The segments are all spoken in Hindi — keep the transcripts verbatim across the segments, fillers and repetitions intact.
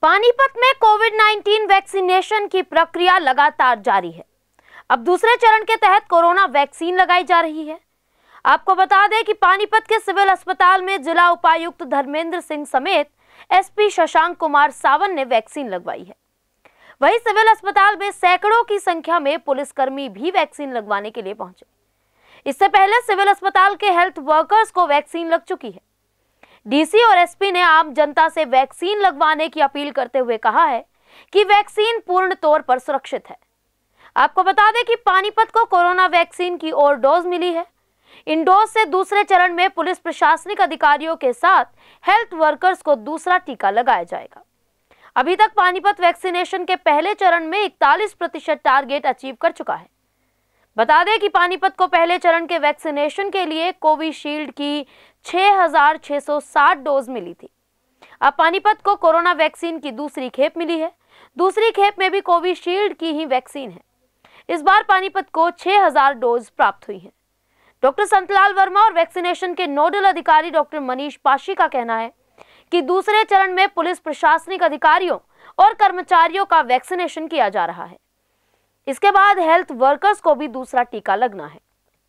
पानीपत में कोविड नाइन्टीन वैक्सीनेशन की प्रक्रिया लगातार जारी है। अब दूसरे चरण के तहत कोरोना वैक्सीन लगाई जा रही है। आपको बता दें कि पानीपत के सिविल अस्पताल में जिला उपायुक्त धर्मेंद्र सिंह समेत एसपी शशांक कुमार सावन ने वैक्सीन लगवाई है। वहीं सिविल अस्पताल में सैकड़ों की संख्या में पुलिसकर्मी भी वैक्सीन लगवाने के लिए पहुंचे। इससे पहले सिविल अस्पताल के हेल्थ वर्कर्स को वैक्सीन लग चुकी है। डीसी और एसपी ने आम जनता से वैक्सीन लगवाने की अपील करते हुए कहा है कि वैक्सीन पूर्ण तौर पर सुरक्षित है। आपको बता दें कि पानीपत को कोरोना वैक्सीन की और डोज मिली है। इन डोज से दूसरे चरण में पुलिस प्रशासनिक अधिकारियों के साथ हेल्थ वर्कर्स को दूसरा टीका लगाया जाएगा। अभी तक पानीपत वैक्सीनेशन के पहले चरण में इकतालीस प्रतिशत टारगेट अचीव कर चुका है। बता दें कि पानीपत को पहले चरण के वैक्सीनेशन के लिए कोविशील्ड की छह हजार छह सौ साठ डोज मिली थी। अब पानीपत को कोरोना वैक्सीन की दूसरी खेप मिली है। दूसरी खेप में भी कोविशील्ड की ही वैक्सीन है। इस बार पानीपत को छह हजार डोज प्राप्त हुई है। डॉक्टर संतलाल वर्मा और वैक्सीनेशन के नोडल अधिकारी डॉक्टर मनीष पाशी का कहना है कि दूसरे चरण में पुलिस प्रशासनिक अधिकारियों और कर्मचारियों का वैक्सीनेशन किया जा रहा है। इसके बाद हेल्थ वर्कर्स को भी दूसरा टीका लगना है।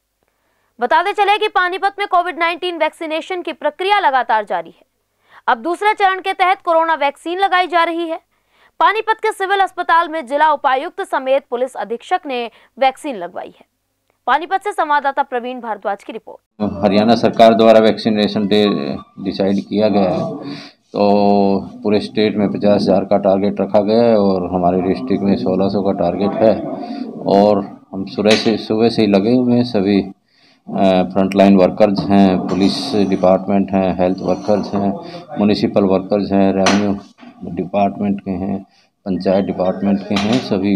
बताते चले कि पानीपत में कोविड नाइन्टीन वैक्सीनेशन की प्रक्रिया लगातार जारी है। अब दूसरे चरण के तहत कोरोना वैक्सीन लगाई जा रही है। पानीपत के सिविल अस्पताल में जिला उपायुक्त समेत पुलिस अधीक्षक ने वैक्सीन लगवाई है। पानीपत से संवाददाता प्रवीण भारद्वाज की रिपोर्ट। हरियाणा सरकार द्वारा वैक्सीनेशन डे डिसाइड किया गया है, तो पूरे स्टेट में पचास हज़ार का टारगेट रखा गया है और हमारे डिस्ट्रिक्ट में सोलह सौ का टारगेट है। और हम सुबह से सुबह से ही लगे हुए हैं। सभी फ्रंटलाइन वर्कर्स हैं, पुलिस डिपार्टमेंट हैं, हेल्थ वर्कर्स हैं, म्युनिसिपल वर्कर्स हैं, रेवेन्यू डिपार्टमेंट के हैं, पंचायत डिपार्टमेंट के हैं सभी,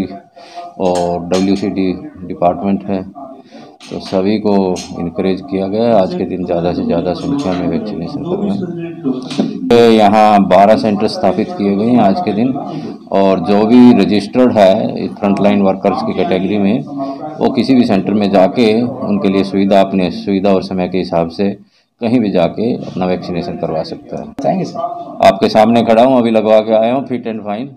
और डब्ल्यूसीडी डिपार्टमेंट है। तो सभी को इनकरेज किया गया है आज के दिन ज़्यादा से ज़्यादा संख्या में वैक्सीनेशन करना। यहाँ बारह सेंटर स्थापित किए गए हैं आज के दिन, और जो भी रजिस्टर्ड है फ्रंटलाइन वर्कर्स की कैटेगरी में, वो किसी भी सेंटर में जाके उनके लिए सुविधा अपने सुविधा और समय के हिसाब से कहीं भी जाके अपना वैक्सीनेशन करवा सकता है। Thank you sir. आपके सामने खड़ा हूँ, अभी लगवा के आया हूँ, फिट एंड फाइन।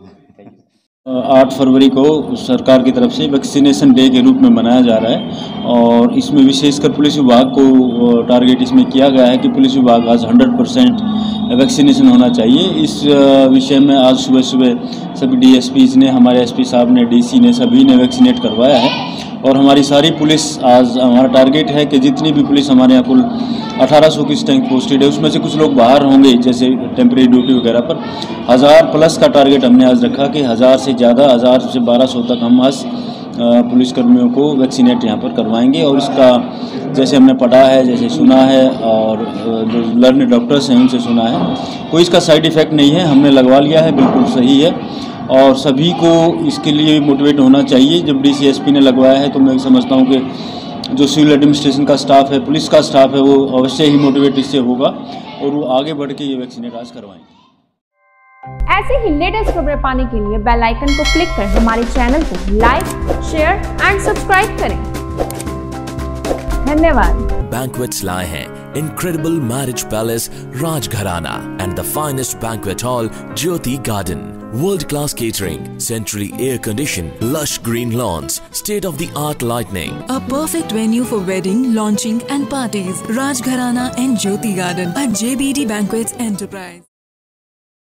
आठ फरवरी को सरकार की तरफ से वैक्सीनेशन डे के रूप में मनाया जा रहा है, और इसमें विशेषकर पुलिस विभाग को टारगेट इसमें किया गया है कि पुलिस विभाग आज हंड्रेड परसेंट वैक्सीनेशन होना चाहिए। इस विषय में आज सुबह सुबह सभी डीएसपीज ने, हमारे एसपी साहब ने, डीसी ने, सभी ने वैक्सीनेट करवाया है। और हमारी सारी पुलिस, आज हमारा टारगेट है कि जितनी भी पुलिस हमारे यहाँ कुल अठारह सौ की स्ट्रेंथ पोस्टेड है, उसमें से कुछ लोग बाहर होंगे जैसे टेम्परेरी ड्यूटी वगैरह पर। हज़ार प्लस का टारगेट हमने आज रखा कि हज़ार से ज़्यादा, हज़ार से बारह सौ तक हम आज पुलिसकर्मियों को वैक्सीनेट यहाँ पर करवाएंगे। और इसका जैसे हमने पढ़ा है, जैसे सुना है, और जो लर्न डॉक्टर्स हैं उनसे सुना है, कोई इसका साइड इफ़ेक्ट नहीं है। हमने लगवा लिया है, बिल्कुल सही है। और सभी को इसके लिए मोटिवेट होना चाहिए। जब डी सी एस पी ने लगवाया है तो मैं समझता हूँ कि जो सिविल एडमिनिस्ट्रेशन का स्टाफ है, पुलिस का स्टाफ है, वो अवश्य ही मोटिवेट इससे होगा और वो आगे बढ़ के ये वैक्सीनेट आज करवाएंगे। ऐसे ही लेटेस्ट खबरें पाने के लिए बेल आइकन को क्लिक कर हमारे चैनल को लाइक, शेयर एंड सब्सक्राइब करें। धन्यवाद। Banquets lie हैं Incredible Marriage Palace Rajgharana and the finest banquet hall Jyoti Garden. World-class catering, centrally air-conditioned, lush green lawns, state-of-the-art lighting. A perfect venue for wedding, launching and parties. Rajgharana and Jyoti Garden at J B D Banquets Enterprise.